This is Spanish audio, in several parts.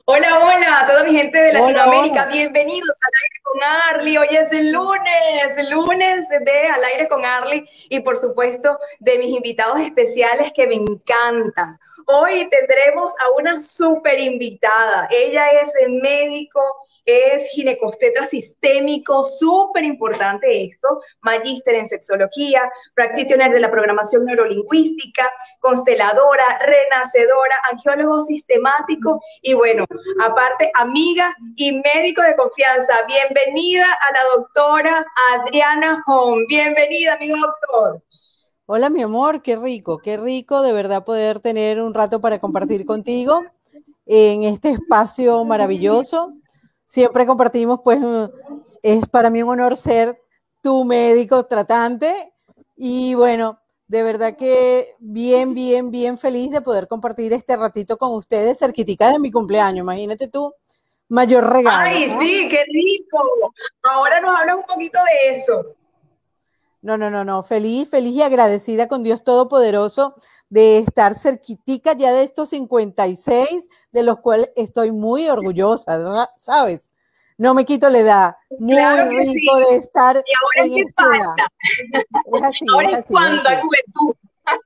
Hola, hola a toda mi gente de Hola, Latinoamérica, hola. bienvenidos al aire con Arly. Hoy es el lunes de Al aire con Arly y por supuesto de mis invitados especiales que me encantan. Hoy tendremos a una súper invitada. Ella es médico, es ginecostetra sistémico, súper importante esto, magíster en sexología, practitioner de la programación neurolingüística, consteladora, renacedora, angiólogo sistemático y bueno, aparte amiga y médico de confianza. Bienvenida a la doctora Adriana Home. Bienvenida, amigo doctor. Hola, mi amor, qué rico de verdad poder tener un rato para compartir contigo en este espacio maravilloso. Siempre compartimos, pues, es para mí un honor ser tu médico tratante y bueno, de verdad que bien feliz de poder compartir este ratito con ustedes cerquitica de mi cumpleaños. Imagínate tú, mayor regalo, Ay, ¿no? sí, qué rico. Ahora nos hablas un poquito de eso. No. Feliz y agradecida con Dios Todopoderoso de estar cerquitica ya de estos 56, de los cuales estoy muy orgullosa, ¿verdad? ¿Sabes? No me quito la edad. Muy Claro que sí. rico de estar Y ahora es en que esta edad. falta. Es así, Ahora es es así, es cuando hay así. juventud.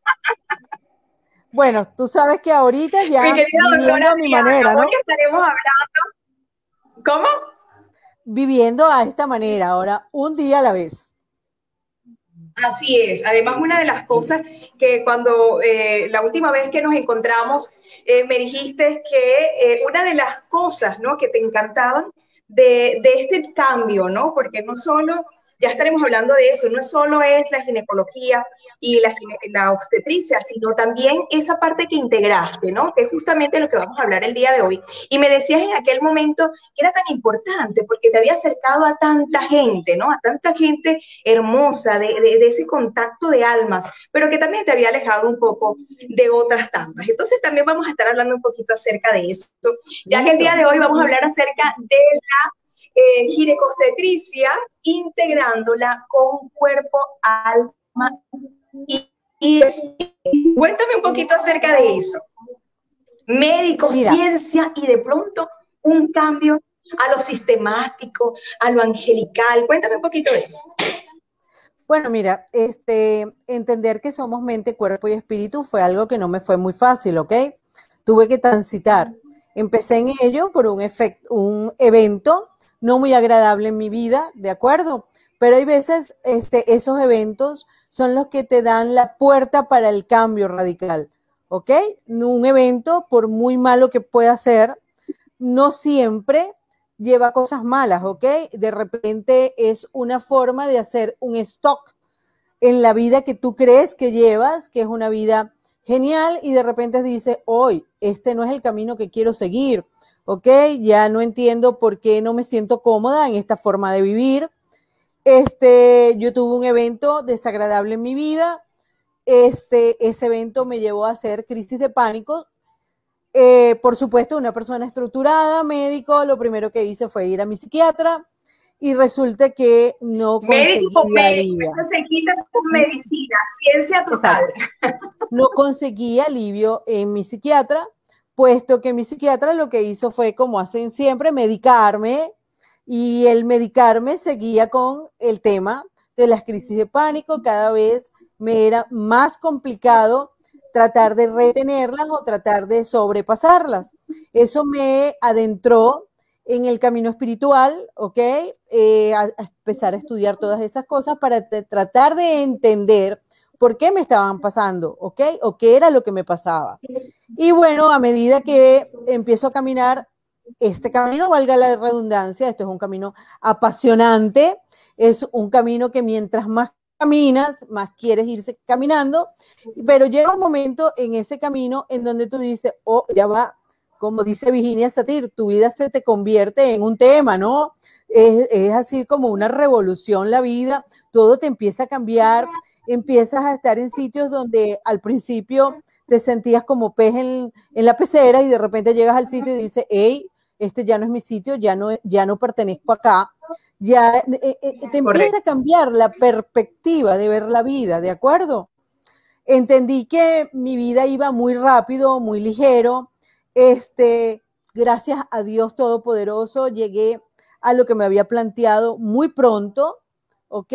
Bueno, tú sabes que ahorita Mi ya querida doctora viviendo a mi Adriana, manera, hoy ¿no? estaremos hablando. ¿Cómo? Viviendo a esta manera, ahora un día a la vez. Así es. Además, una de las cosas que cuando la última vez que nos encontramos me dijiste que una de las cosas, ¿no?, que te encantaban de este cambio, ¿no? Porque no solo, ya estaremos hablando de eso, no solo es la ginecología y la obstetricia, sino también esa parte que integraste, ¿no? Que es justamente lo que vamos a hablar el día de hoy. Y me decías en aquel momento que era tan importante porque te había acercado a tanta gente, ¿no? A tanta gente hermosa, de ese contacto de almas, pero que también te había alejado un poco de otras tantas. Entonces también vamos a estar hablando un poquito acerca de eso, ya que el día Listo. de hoy vamos a hablar acerca de la ginecostetricia, integrándola con cuerpo, alma y espíritu. Cuéntame un poquito acerca de eso. Médico, Mira, ciencia y de pronto un cambio a lo sistemático, a lo angelical. Cuéntame un poquito de eso. bueno, mira, entender que somos mente, cuerpo y espíritu fue algo que no me fue muy fácil, ¿ok? Tuve que transitar. Empecé en ello por un evento no muy agradable en mi vida, ¿de acuerdo? Pero hay veces esos eventos son los que te dan la puerta para el cambio radical, ¿ok? Un evento, por muy malo que pueda ser, no siempre lleva cosas malas, ¿ok? De repente es una forma de hacer un stock en la vida que tú crees que llevas, que es una vida genial, y de repente dices, hoy, este no es el camino que quiero seguir, ¿ok? Ya no entiendo por qué no me siento cómoda en esta forma de vivir. Yo tuve un evento desagradable en mi vida. Ese evento me llevó a hacer crisis de pánico. Por supuesto, una persona estructurada, médico, lo primero que hice fue ir a mi psiquiatra y resulta que no Médico con conseguía médico, alivio. esto se quita con medicina, ciencia total. Exacto. No conseguía alivio en mi psiquiatra, puesto que mi psiquiatra lo que hizo fue, como hacen siempre, medicarme, y el medicarme seguía con el tema de las crisis de pánico. Cada vez me era más complicado tratar de retenerlas o tratar de sobrepasarlas. Eso me adentró en el camino espiritual, ¿ok? A empezar a estudiar todas esas cosas para tratar de entender por qué me estaban pasando, ¿ok? O qué era lo que me pasaba. Y bueno, a medida que empiezo a caminar este camino, valga la redundancia, esto es un camino apasionante, es un camino que mientras más caminas, más quieres irse caminando, pero llega un momento en ese camino en donde tú dices, oh, ya va, como dice Virginia Satir, tu vida se te convierte en un tema, ¿no? Es así como una revolución la vida, todo te empieza a cambiar, empiezas a estar en sitios donde al principio te sentías como pez en la pecera y de repente llegas al sitio y dices, hey, este ya no es mi sitio, ya no pertenezco acá, ya te empieza a Correcto. cambiar la perspectiva de ver la vida, ¿de acuerdo? Entendí que mi vida iba muy rápido, muy ligero, este, gracias a Dios Todopoderoso, llegué a lo que me había planteado muy pronto, ¿ok?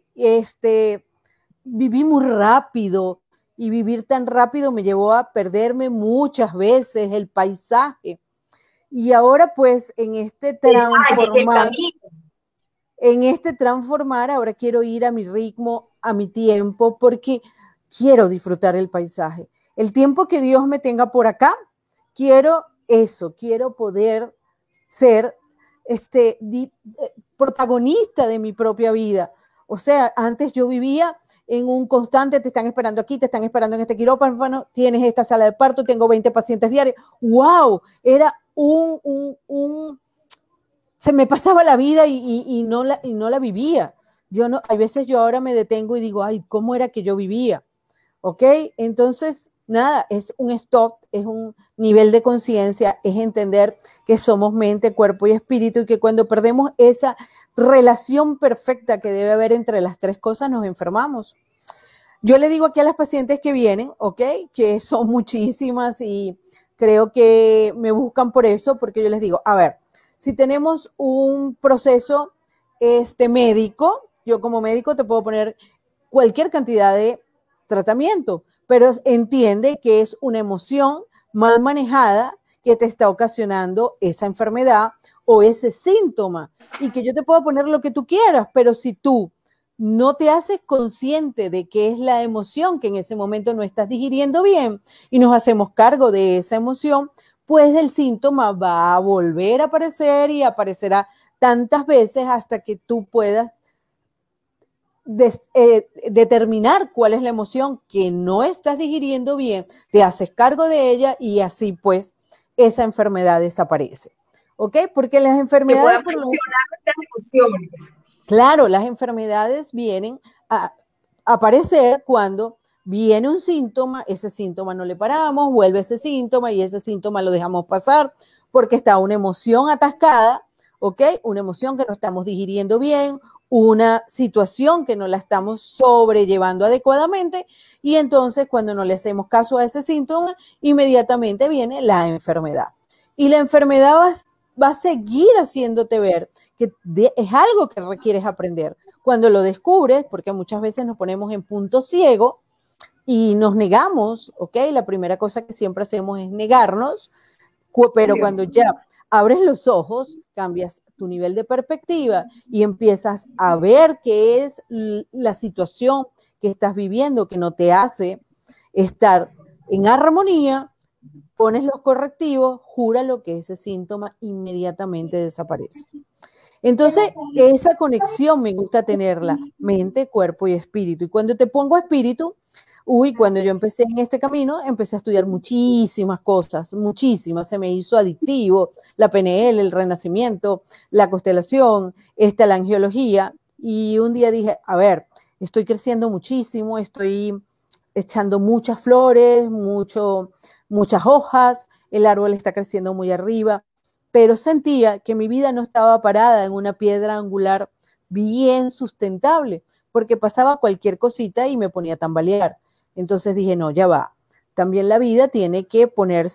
Viví muy rápido y vivir tan rápido me llevó a perderme muchas veces el paisaje. Y ahora pues en este transformar, ahora quiero ir a mi ritmo, a mi tiempo, porque quiero disfrutar el paisaje. El tiempo que Dios me tenga por acá, quiero eso, quiero poder ser protagonista de mi propia vida. O sea, antes yo vivía en un constante, te están esperando aquí, te están esperando en este quirófano, tienes esta sala de parto, tengo 20 pacientes diarios. ¡Wow! Era se me pasaba la vida y no la vivía. Hay veces yo ahora me detengo y digo, ay, ¿cómo era que yo vivía? ¿Ok? Entonces, nada, es un stop, es un nivel de conciencia, es entender que somos mente, cuerpo y espíritu y que cuando perdemos esa relación perfecta que debe haber entre las tres cosas, nos enfermamos. Yo le digo aquí a las pacientes que vienen, ¿ok? Que son muchísimas y creo que me buscan por eso, porque yo les digo, a ver, si tenemos un proceso médico, yo como médico te puedo poner cualquier cantidad de tratamiento, pero entiende que es una emoción mal manejada que te está ocasionando esa enfermedad o ese síntoma y que yo te puedo poner lo que tú quieras, pero si tú no te haces consciente de qué es la emoción que en ese momento no estás digiriendo bien y nos hacemos cargo de esa emoción, pues el síntoma va a volver a aparecer y aparecerá tantas veces hasta que tú puedas determinar cuál es la emoción que no estás digiriendo bien, te haces cargo de ella y así pues esa enfermedad desaparece. ¿Ok? Porque las enfermedades... Que puedan gestionar nuestras emociones. Claro, las enfermedades vienen a aparecer cuando viene un síntoma, ese síntoma no le paramos, vuelve ese síntoma y ese síntoma lo dejamos pasar porque está una emoción atascada, ¿ok? Una emoción que no estamos digiriendo bien, una situación que no la estamos sobrellevando adecuadamente y entonces cuando no le hacemos caso a ese síntoma, inmediatamente viene la enfermedad. Y la enfermedad va a seguir haciéndote ver que es algo que requieres aprender. Cuando lo descubres, porque muchas veces nos ponemos en punto ciego y nos negamos, ¿ok? La primera cosa que siempre hacemos es negarnos, pero cuando ya abres los ojos, cambias tu nivel de perspectiva y empiezas a ver qué es la situación que estás viviendo que no te hace estar en armonía, pones los correctivos, jura lo que ese síntoma inmediatamente desaparece. Entonces, esa conexión me gusta tenerla, mente, cuerpo y espíritu. Y cuando te pongo espíritu, cuando yo empecé en este camino, empecé a estudiar muchísimas cosas, muchísimas. Se me hizo adictivo la PNL, el renacimiento, la constelación, la angiología. Y un día dije, a ver, estoy creciendo muchísimo, estoy echando muchas flores, muchas hojas, el árbol está creciendo muy arriba, pero sentía que mi vida no estaba parada en una piedra angular bien sustentable, porque pasaba cualquier cosita y me ponía a tambalear. Entonces dije, no, ya va. También la vida tiene que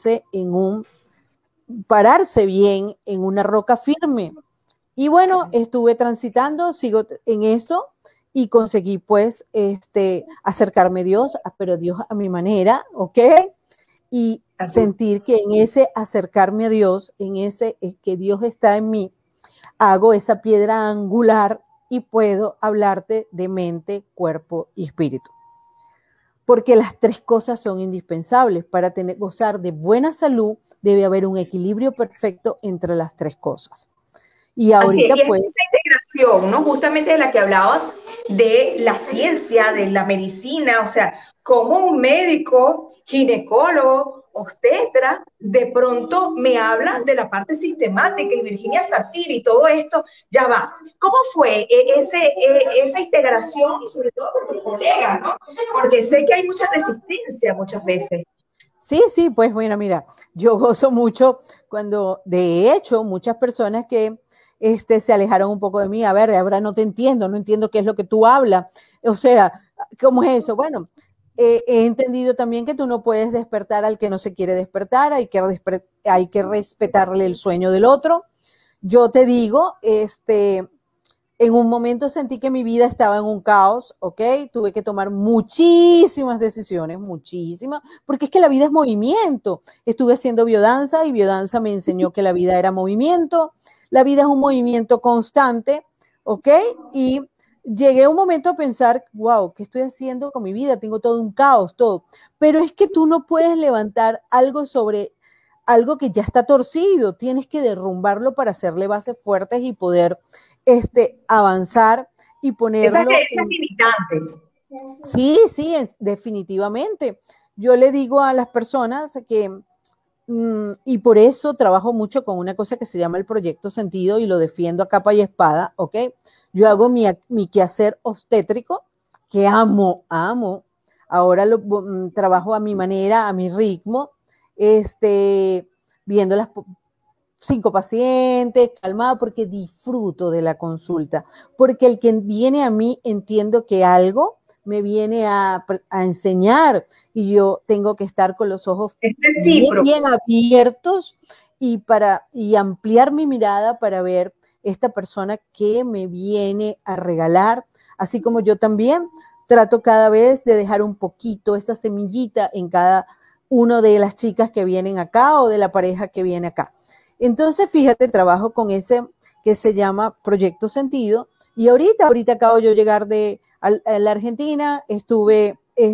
pararse bien en una roca firme. Y bueno, estuve transitando, sigo en esto y conseguí pues acercarme a Dios, pero Dios a mi manera, ¿ok? Y sentir que en ese acercarme a Dios, en ese que Dios está en mí, hago esa piedra angular y puedo hablarte de mente, cuerpo y espíritu. Porque las tres cosas son indispensables. Para gozar de buena salud, debe haber un equilibrio perfecto entre las tres cosas. Y ahorita así es, pues... esa integración, ¿no? Justamente de la que hablabas, de la ciencia, de la medicina, o sea, como un médico, ginecólogo, obstetra, de pronto me habla de la parte sistemática y Virginia Satir y todo esto, ya va. ¿Cómo fue esa integración y sobre todo con tus colegas, ¿no? Porque sé que hay mucha resistencia muchas veces. Sí, pues bueno, mira, yo gozo mucho cuando, de hecho, muchas personas que se alejaron un poco de mí, a ver, ahora no entiendo qué es lo que tú hablas, o sea, ¿cómo es eso? Bueno, he entendido también que tú no puedes despertar al que no se quiere despertar, hay que respetarle el sueño del otro. Yo te digo, en un momento sentí que mi vida estaba en un caos, ¿ok? Tuve que tomar muchísimas decisiones, muchísimas, porque es que la vida es movimiento. Estuve haciendo biodanza y biodanza me enseñó que la vida era movimiento. La vida es un movimiento constante, ¿ok? Y llegué a un momento a pensar, wow, ¿qué estoy haciendo con mi vida? Tengo todo un caos, todo. Pero es que tú no puedes levantar algo sobre algo que ya está torcido, tienes que derrumbarlo para hacerle bases fuertes y poder avanzar y Esas ponerlo creencias limitantes. Sí, sí, definitivamente. Yo le digo a las personas que, y por eso trabajo mucho con una cosa que se llama el proyecto sentido y lo defiendo a capa y espada, ¿ok? Yo hago mi quehacer obstétrico, que amo, amo. Ahora trabajo a mi manera, a mi ritmo, viendo las 5 pacientes, calmada, porque disfruto de la consulta, porque el que viene a mí entiendo que algo me viene a enseñar y yo tengo que estar con los ojos bien, bien abiertos y ampliar mi mirada para ver esta persona que me viene a regalar, así como yo también trato cada vez de dejar un poquito esa semillita en cada una de las chicas que vienen acá o de la pareja que viene acá. Entonces, fíjate, trabajo con ese que se llama Proyecto Sentido y ahorita acabo yo de llegar a la Argentina, estuve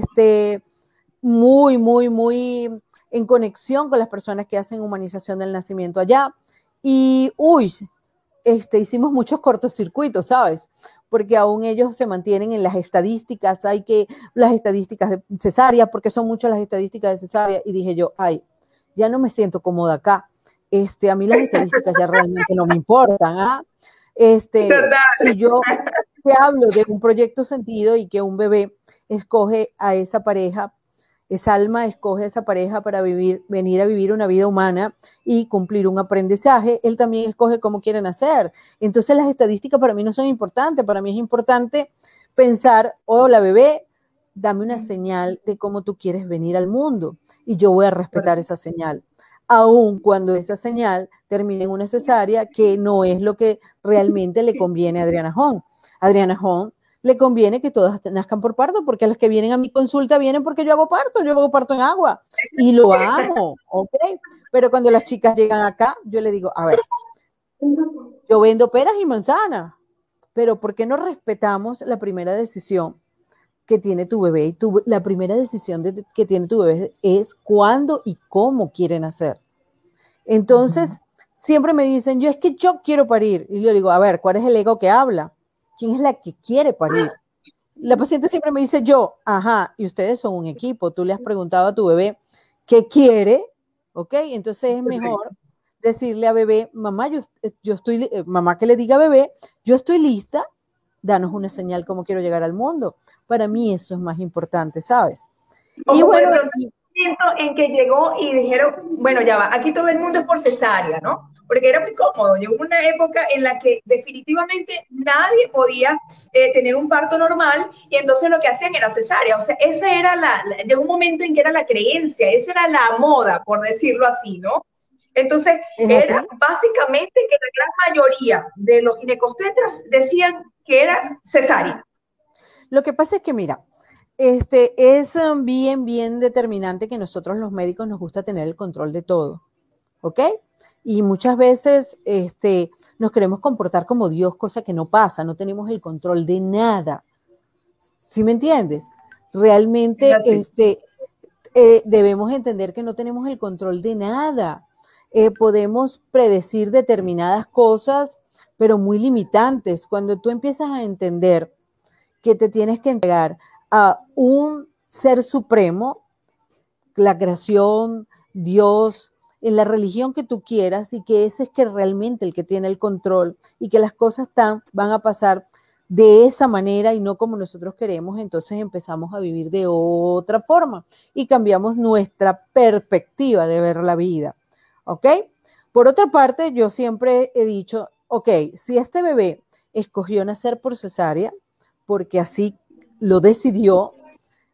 muy en conexión con las personas que hacen humanización del nacimiento allá y, hicimos muchos cortocircuitos, ¿sabes? Porque aún ellos se mantienen en las estadísticas, las estadísticas de cesárea, porque son muchas las estadísticas de cesárea y dije yo, ya no me siento cómoda acá. A mí las estadísticas ya realmente no me importan, ¿ah? Si yo te hablo de un proyecto sentido y que un bebé escoge a esa pareja, esa alma escoge a esa pareja para venir a vivir una vida humana y cumplir un aprendizaje, él también escoge cómo quieren hacer. Entonces las estadísticas para mí no son importantes, para mí es importante pensar, hola bebé, dame una señal de cómo tú quieres venir al mundo y yo voy a respetar esa señal. Aun cuando esa señal termine en una cesárea, que no es lo que realmente le conviene a Adriana Hon. Adriana Hon le conviene que todas nazcan por parto, porque las que vienen a mi consulta vienen porque yo hago parto en agua, y lo amo, ¿ok? Pero cuando las chicas llegan acá, yo le digo, a ver, yo vendo peras y manzanas, pero ¿por qué no respetamos la primera decisión que tiene tu bebé? La primera decisión que tiene tu bebé es cuándo y cómo quieren hacer. Entonces, siempre me dicen, es que yo quiero parir. Y yo digo, a ver, ¿cuál es el ego que habla? ¿Quién es la que quiere parir? La paciente siempre me dice, y ustedes son un equipo. Tú le has preguntado a tu bebé qué quiere, ¿ok? Entonces es mejor decirle a bebé, mamá, mamá que le diga a bebé, yo estoy lista, danos una señal cómo quiero llegar al mundo. Para mí eso es más importante, ¿sabes? Y bueno, en que llegó y dijeron, bueno, ya va, aquí todo el mundo es por cesárea, ¿no? Porque era muy cómodo. Llegó una época en la que definitivamente nadie podía tener un parto normal y entonces lo que hacían era cesárea. O sea, esa era llegó un momento en que era la creencia, esa era la moda, por decirlo así, ¿no? Entonces, era básicamente que la gran mayoría de los ginecobstetras decían que era cesárea. Lo que pasa es que, mira, es bien determinante que nosotros los médicos nos gusta tener el control de todo, ¿ok? Y muchas veces nos queremos comportar como Dios, cosa que no pasa, no tenemos el control de nada. ¿Sí me entiendes? Realmente debemos entender que no tenemos el control de nada. Podemos predecir determinadas cosas, pero muy limitantes. Cuando tú empiezas a entender que te tienes que entregar a un ser supremo, la creación, Dios, en la religión que tú quieras, y que ese es que realmente el que tiene el control y que las cosas van a pasar de esa manera y no como nosotros queremos, entonces empezamos a vivir de otra forma y cambiamos nuestra perspectiva de ver la vida, ¿ok? Por otra parte, yo siempre he dicho, ok, si este bebé escogió nacer por cesárea, porque así lo decidió,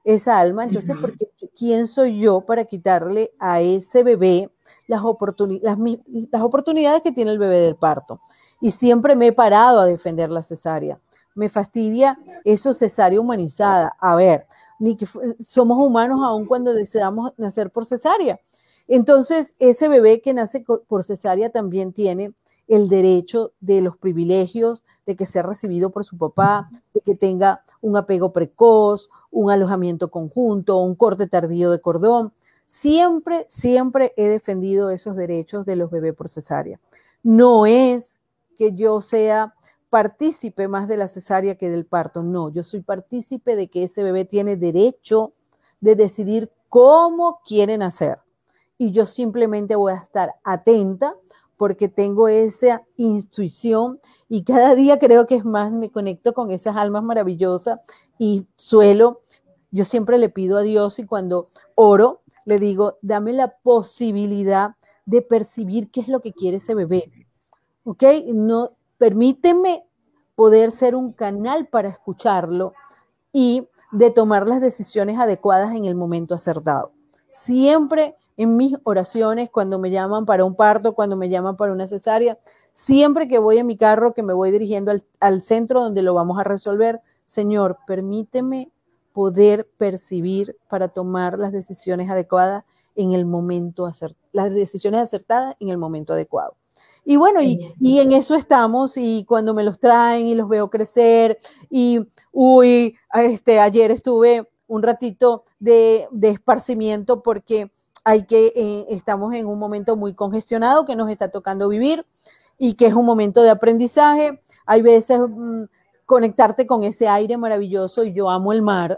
esa alma. Entonces, porque ¿quién soy yo para quitarle a ese bebé las oportunidades que tiene el bebé del parto? Y siempre me he parado a defender la cesárea. Me fastidia eso, cesárea humanizada. A ver, ni que somos humanos aun cuando deseamos nacer por cesárea. Entonces, ese bebé que nace por cesárea también tiene el derecho de los privilegios, de que sea recibido por su papá, de que tenga un apego precoz, un alojamiento conjunto, un corte tardío de cordón. Siempre, siempre he defendido esos derechos de los bebés por cesárea. No es que yo sea partícipe más de la cesárea que del parto, no, yo soy partícipe de que ese bebé tiene derecho de decidir cómo quiere nacer. Y yo simplemente voy a estar atenta porque tengo esa intuición y cada día creo que es más, me conecto con esas almas maravillosas y yo siempre le pido a Dios y cuando oro, le digo, dame la posibilidad de percibir qué es lo que quiere ese bebé, ¿ok? No, permíteme poder ser un canal para escucharlo y de tomar las decisiones adecuadas en el momento acertado. Siempre en mis oraciones, cuando me llaman para un parto, cuando me llaman para una cesárea, siempre que voy en mi carro, que me voy dirigiendo al centro donde lo vamos a resolver, Señor, permíteme poder percibir para tomar las decisiones adecuadas en el momento las decisiones acertadas en el momento adecuado. Y bueno, y en eso estamos, y cuando me los traen y los veo crecer, y ayer estuve un ratito de esparcimiento porque estamos en un momento muy congestionado que nos está tocando vivir y que es un momento de aprendizaje. Hay veces conectarte con ese aire maravilloso y yo amo el mar,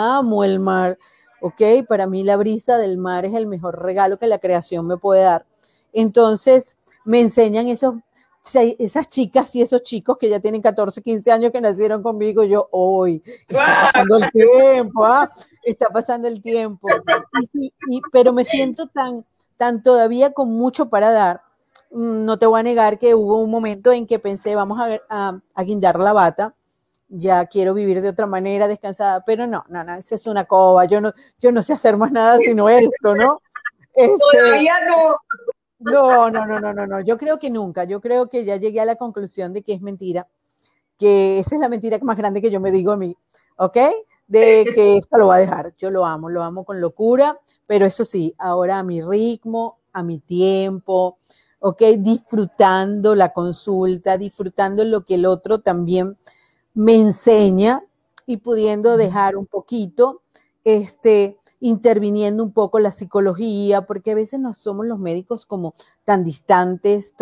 ¿ok? Para mí la brisa del mar es el mejor regalo que la creación me puede dar. Entonces me enseñan esas chicas y esos chicos que ya tienen 14, 15 años que nacieron conmigo, yo hoy está pasando el tiempo, está pasando el tiempo, pero me siento tan todavía con mucho para dar. No te voy a negar que hubo un momento en que pensé, vamos a guindar la bata, ya quiero vivir de otra manera, descansada, pero no, eso es una coba, yo no sé hacer más nada sino esto, ¿no? Todavía no. No, yo creo que nunca, yo creo que ya llegué a la conclusión de que es mentira, que esa es la mentira más grande que yo me digo a mí, ¿ok? De que esto lo va a dejar, yo lo amo con locura, pero eso sí, ahora a mi ritmo, a mi tiempo, ¿ok? Disfrutando la consulta, disfrutando lo que el otro también me enseña y pudiendo dejar un poquito, interviniendo un poco la psicología, porque a veces no somos los médicos como tan distantes,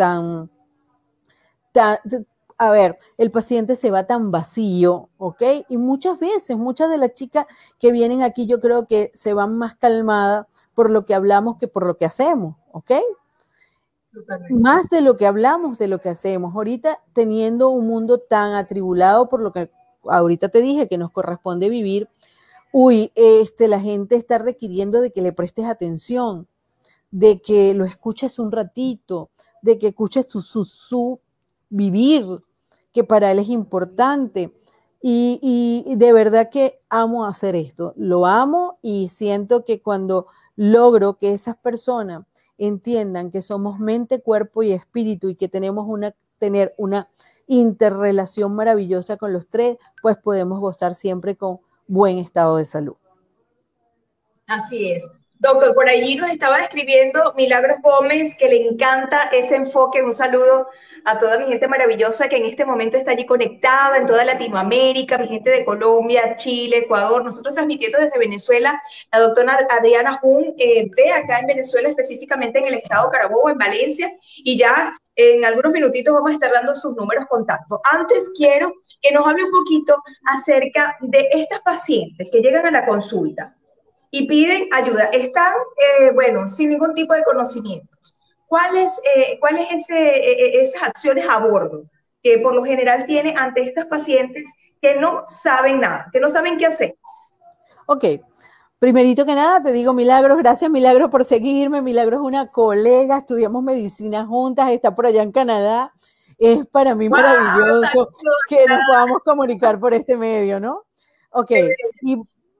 a ver, el paciente se va tan vacío, ¿ok? Y muchas veces, muchas de las chicas que vienen aquí yo creo que se van más calmadas por lo que hablamos que por lo que hacemos, ¿ok? Totalmente. Más de lo que hablamos, de lo que hacemos. Ahorita teniendo un mundo tan atribulado por lo que ahorita te dije que nos corresponde vivir, la gente está requiriendo de que le prestes atención, de que lo escuches un ratito, de que escuches su vivir, que para él es importante. Y de verdad que amo hacer esto, lo amo y siento que cuando logro que esas personas entiendan que somos mente, cuerpo y espíritu y que tenemos tener una interrelación maravillosa con los tres, pues podemos gozar siempre con buen estado de salud. Así es. Doctor, por allí nos estaba describiendo Milagros Gómez, que le encanta ese enfoque. Un saludo a toda mi gente maravillosa que en este momento está allí conectada en toda Latinoamérica, mi gente de Colombia, Chile, Ecuador. Nosotros transmitiendo desde Venezuela, la doctora Adriana Jun ve acá en Venezuela, específicamente en el estado Carabobo, en Valencia, y ya en algunos minutitos vamos a estar dando sus números de contacto. Antes quiero que nos hable un poquito acerca de estas pacientes que llegan a la consulta y piden ayuda. Están, sin ningún tipo de conocimientos. ¿Cuáles esas acciones a bordo que por lo general tiene ante estas pacientes que no saben nada, que no saben qué hacer? Ok, primerito que nada te digo, Milagros, gracias Milagros por seguirme. Milagros es una colega, estudiamos medicina juntas, está por allá en Canadá. Es para mí maravilloso que nos podamos comunicar por este medio, ¿no? Ok,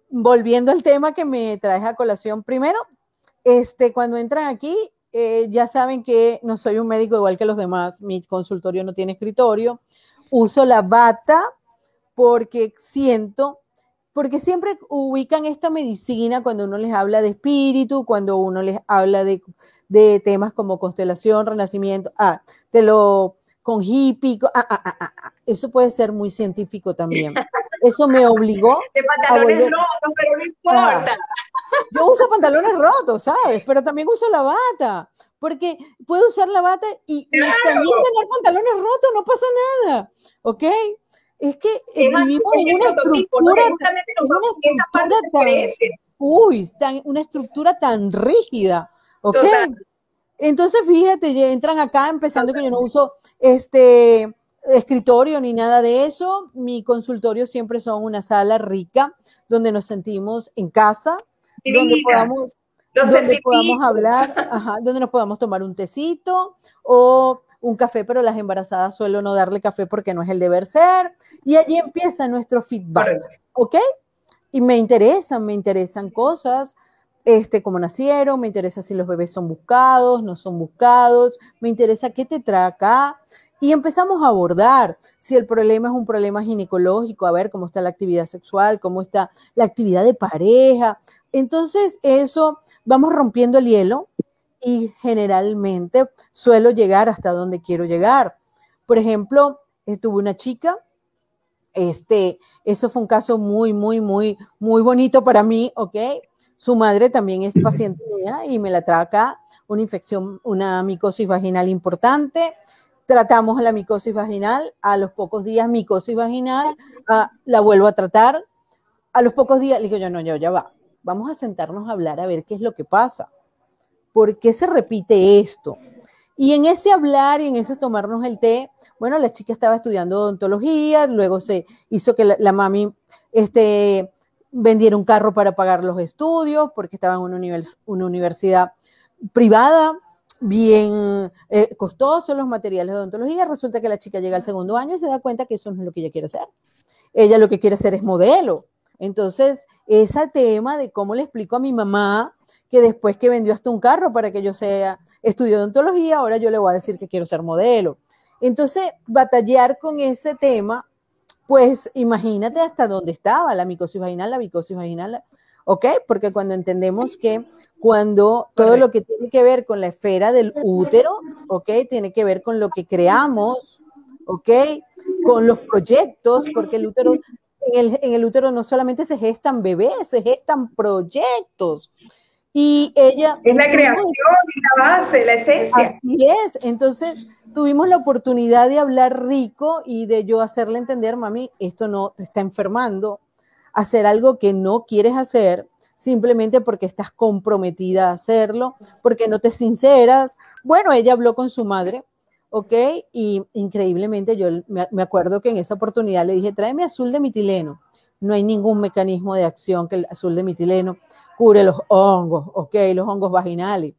volviendo al tema que me traes a colación, primero, cuando entran aquí, ya saben que no soy un médico igual que los demás, mi consultorio no tiene escritorio, uso la bata porque porque siempre ubican esta medicina cuando uno les habla de espíritu, cuando uno les habla de temas como constelación, renacimiento, con hippie, eso puede ser muy científico también. Eso me obligó De a pantalones volver. rotos, pero no Ah, importa. yo uso pantalones rotos, ¿sabes? Pero también uso la bata, porque puedo usar la bata y también Claro, tener pantalones rotos, no pasa nada, ¿ok? Es que es así, vivimos es el prototipo, ¿no? Que justamente en una esa parte estructura te tan, ofrece. una estructura tan rígida, ¿ok? Total, Entonces, fíjate, ya entran acá empezando que yo total. no uso escritorio ni nada de eso. Mi consultorio siempre son una sala rica donde nos sentimos en casa, donde Divina, podamos, lo donde podamos certifico. hablar, ajá, donde nos podamos tomar un tecito o un café, pero las embarazadas suelo no darle café porque no es el deber ser. Y allí empieza nuestro feedback, Correcto. ¿ok? Y me interesan cosas, cómo nacieron, me interesa si los bebés son buscados, no son buscados, me interesa qué te trae acá. Y empezamos a abordar si el problema es un problema ginecológico, a ver cómo está la actividad sexual, cómo está la actividad de pareja. Entonces, eso vamos rompiendo el hielo y generalmente suelo llegar hasta donde quiero llegar. Por ejemplo, tuve una chica eso fue un caso muy bonito para mí, ¿ok? Su madre también es paciente mía y me la trae acá, una infección, una micosis vaginal importante. Tratamos la micosis vaginal, a los pocos días micosis vaginal, la vuelvo a tratar, a los pocos días le digo yo, no, ya va, vamos a sentarnos a hablar a ver qué es lo que pasa, por qué se repite esto. Y en ese hablar y en ese tomarnos el té, bueno, la chica estaba estudiando odontología, luego se hizo que la mami vendiera un carro para pagar los estudios, porque estaba en una universidad privada, bien costosos los materiales de odontología. Resulta que la chica llega al segundo año y se da cuenta que eso no es lo que ella quiere hacer. Ella lo que quiere hacer es modelo. Entonces, ese tema de cómo le explico a mi mamá que después que vendió hasta un carro para que yo sea estudio odontología, ahora yo le voy a decir que quiero ser modelo. Entonces, batallar con ese tema, pues imagínate hasta dónde estaba la micosis vaginal, ¿ok? Porque cuando entendemos que cuando todo lo Correcto. que tiene que ver con la esfera del útero, ¿ok? Tiene que ver con lo que creamos, ¿ok? Con los proyectos, porque el útero, en el útero no solamente se gestan bebés, se gestan proyectos. Y ella, Es la tuvimos, creación, es la base, la esencia. así es, entonces tuvimos la oportunidad de hablar rico y de yo hacerle entender, mami, esto no te está enfermando, hacer algo que no quieres hacer simplemente porque estás comprometida a hacerlo, porque no te sinceras. Bueno, ella habló con su madre, ¿ok? Y increíblemente yo me acuerdo que en esa oportunidad le dije, tráeme azul de metileno. No hay ningún mecanismo de acción que el azul de metileno cubre los hongos, ¿ok? Los hongos vaginales.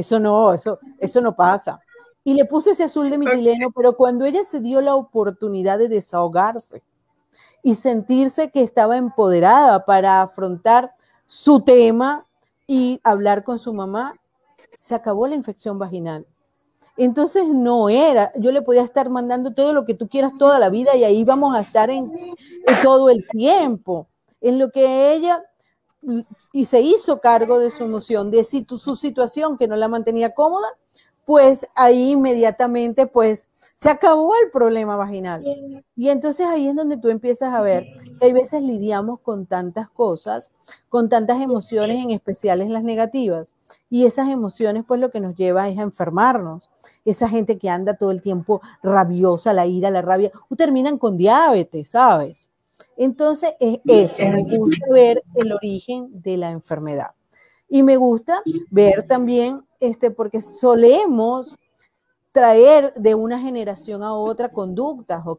Eso no pasa. Y le puse ese azul de Okay. metileno, pero cuando ella se dio la oportunidad de desahogarse y sentirse que estaba empoderada para afrontar su tema y hablar con su mamá, se acabó la infección vaginal. Entonces no era, yo le podía estar mandando todo lo que tú quieras toda la vida y ahí vamos a estar en todo el tiempo, en lo que ella y se hizo cargo de su emoción, de su situación que no la mantenía cómoda, pues ahí inmediatamente pues se acabó el problema vaginal. Y entonces ahí es donde tú empiezas a ver que hay veces lidiamos con tantas cosas, con tantas emociones, en especial las negativas. Y esas emociones pues lo que nos lleva es a enfermarnos. Esa gente que anda todo el tiempo rabiosa, la ira, la rabia, terminan con diabetes, ¿sabes? Entonces, es eso, me gusta ver el origen de la enfermedad. Y me gusta ver también, porque solemos traer de una generación a otra conductas, ¿ok?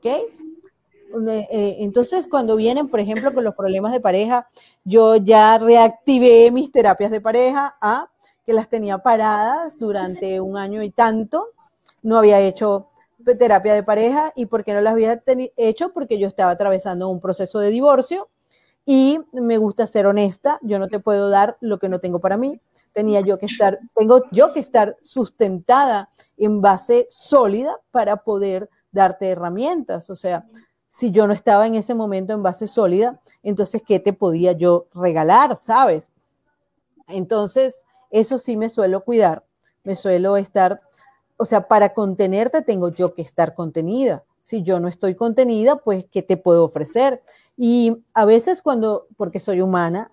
Entonces, cuando vienen, por ejemplo, con los problemas de pareja, yo ya reactivé mis terapias de pareja, que las tenía paradas durante un año y tanto. No había hecho terapia de pareja y ¿por qué no las había hecho? Porque yo estaba atravesando un proceso de divorcio y me gusta ser honesta. Yo no te puedo dar lo que no tengo para mí. Tengo yo que estar sustentada en base sólida para poder darte herramientas. O sea, si yo no estaba en ese momento en base sólida, entonces, ¿qué te podía yo regalar? ¿Sabes? Entonces, eso sí me suelo cuidar, me suelo estar, o sea, para contenerte tengo yo que estar contenida. Si yo no estoy contenida, pues, ¿qué te puedo ofrecer? Y a veces porque soy humana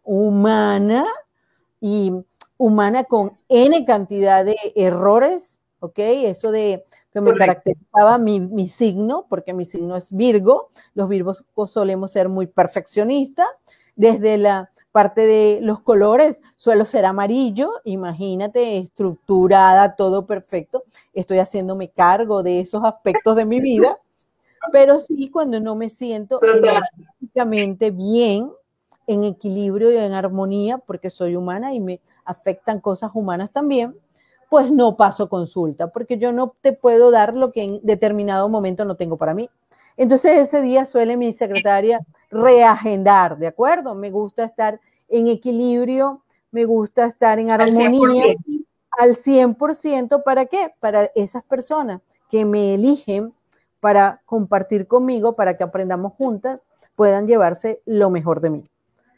y humana con N cantidad de errores, ¿ok? Eso de que me caracterizaba mi signo, porque mi signo es Virgo, los Virgos solemos ser muy perfeccionistas, desde la parte de los colores, suelo ser amarillo, imagínate, estructurada, todo perfecto, estoy haciéndome cargo de esos aspectos de mi vida, pero sí cuando no me siento energéticamente bien, en equilibrio y en armonía, porque soy humana y me afectan cosas humanas también, pues no paso consulta, porque yo no te puedo dar lo que en determinado momento no tengo para mí. Entonces ese día suele mi secretaria reagendar, ¿de acuerdo? Me gusta estar en equilibrio, me gusta estar en armonía al 100%. ¿Para qué? Para esas personas que me eligen para compartir conmigo, para que aprendamos juntas, puedan llevarse lo mejor de mí.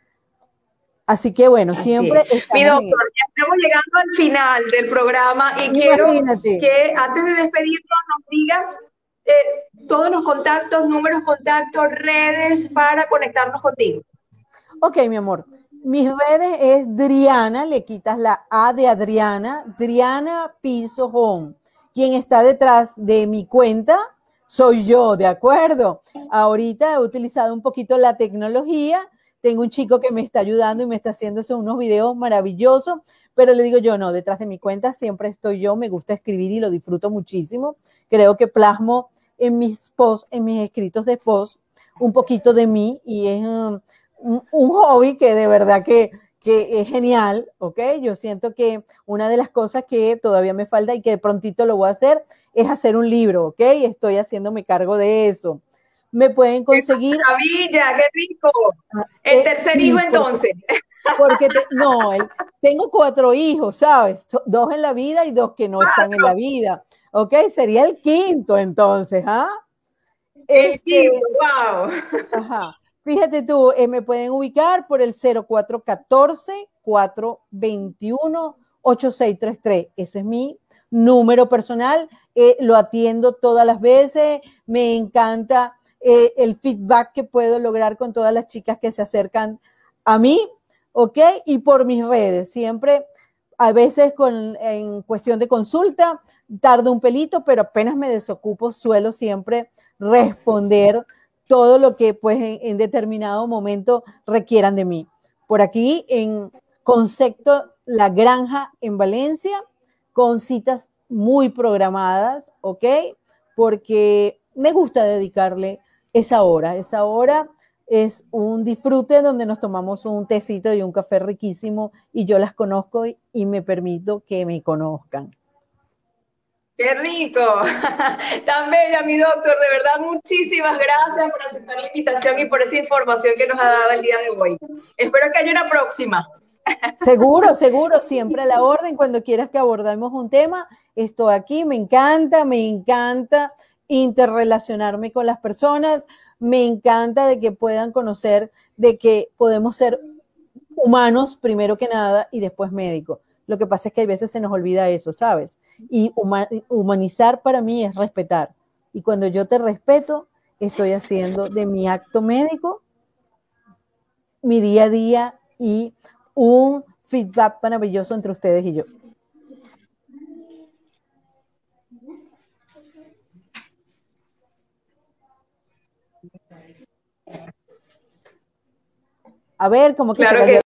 Así que bueno, siempre estamos. Mi doctor, ya estamos llegando al final del programa y Imagínate. quiero que antes de despedirnos nos digas todos los contactos, números, contactos, redes para conectarnos contigo. Ok, mi amor. Mis redes es Driana, le quitas la A de Adriana, Driana Piso Home. Quien está detrás de mi cuenta soy yo, ¿de acuerdo? Ahorita he utilizado un poquito la tecnología. Tengo un chico que me está ayudando y me está haciendo unos videos maravillosos, pero le digo yo, no, detrás de mi cuenta siempre estoy yo, me gusta escribir y lo disfruto muchísimo. Creo que plasmo en mis posts, en mis escritos de post, un poquito de mí y es un hobby que de verdad que es genial, ¿ok? Yo siento que una de las cosas que todavía me falta y que de prontito lo voy a hacer es hacer un libro, ¿ok? Estoy haciéndome cargo de eso. Me pueden conseguir. ¡Qué maravilla! ¡Qué rico! El tercer hijo, entonces. Porque tengo 4 hijos, ¿sabes? 2 en la vida y 2 que no están en la vida, ¿ok? Sería el quinto, entonces, ¿ah? El quinto, wow. Ajá. Fíjate tú, me pueden ubicar por el 0414-421-8633. Ese es mi número personal. Lo atiendo todas las veces. Me encanta el feedback que puedo lograr con todas las chicas que se acercan a mí, ¿ok? Y por mis redes. Siempre, a veces en cuestión de consulta, tardo un pelito, pero apenas me desocupo, suelo siempre responder todo lo que pues en determinado momento requieran de mí. Por aquí en Concepto La Granja en Valencia, con citas muy programadas, ¿ok? Porque me gusta dedicarle esa hora. Esa hora es un disfrute donde nos tomamos un tecito y un café riquísimo y yo las conozco y me permito que me conozcan. ¡Qué rico! Tan bella, mi doctor. De verdad, muchísimas gracias por aceptar la invitación y por esa información que nos ha dado el día de hoy. Espero que haya una próxima. Seguro, seguro, siempre a la orden. Cuando quieras que abordemos un tema, estoy aquí. Me encanta interrelacionarme con las personas. Me encanta de que puedan conocer de que podemos ser humanos primero que nada y después médicos. Lo que pasa es que a veces se nos olvida eso, ¿sabes? Y humanizar para mí es respetar. Y cuando yo te respeto, estoy haciendo de mi acto médico mi día a día y un feedback maravilloso entre ustedes y yo. A ver, como que claro se cayó.